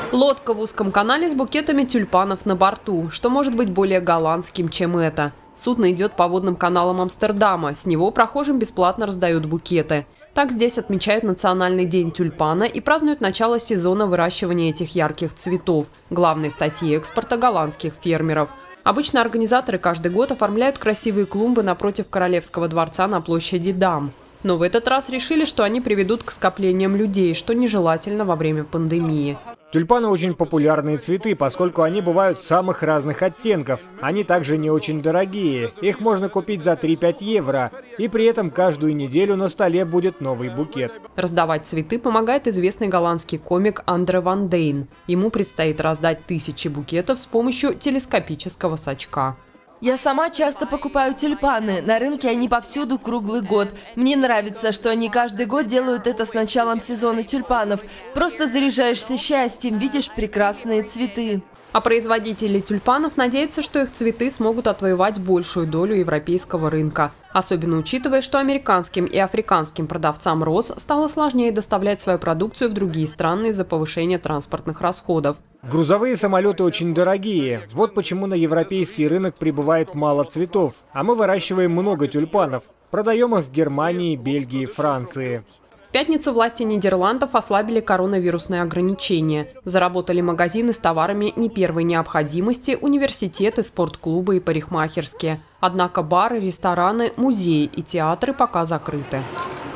Лодка в узком канале с букетами тюльпанов на борту. Что может быть более голландским, чем это? Судно идет по водным каналам Амстердама. С него прохожим бесплатно раздают букеты. Так здесь отмечают Национальный день тюльпана и празднуют начало сезона выращивания этих ярких цветов, главной статьи экспорта голландских фермеров. Обычно организаторы каждый год оформляют красивые клумбы напротив Королевского дворца на площади Дам. Но в этот раз решили, что они приведут к скоплениям людей, что нежелательно во время пандемии. Тюльпаны очень популярные цветы, поскольку они бывают самых разных оттенков. Они также не очень дорогие. Их можно купить за 3-5 евро. И при этом каждую неделю на столе будет новый букет. Раздавать цветы помогает известный голландский комик Андре Ван Дейн. Ему предстоит раздать тысячи букетов с помощью телескопического сачка. Я сама часто покупаю тюльпаны. На рынке они повсюду круглый год. Мне нравится, что они каждый год делают это с началом сезона тюльпанов. Просто заряжаешься счастьем, видишь прекрасные цветы. А производители тюльпанов надеются, что их цветы смогут отвоевать большую долю европейского рынка. Особенно учитывая, что американским и африканским продавцам роз стало сложнее доставлять свою продукцию в другие страны из-за повышения транспортных расходов. Грузовые самолеты очень дорогие. Вот почему на европейский рынок прибывает мало цветов. А мы выращиваем много тюльпанов. Продаем их в Германии, Бельгии, Франции. В пятницу власти Нидерландов ослабили коронавирусные ограничения. Заработали магазины с товарами не первой необходимости, университеты, спортклубы и парикмахерские. Однако бары, рестораны, музеи и театры пока закрыты.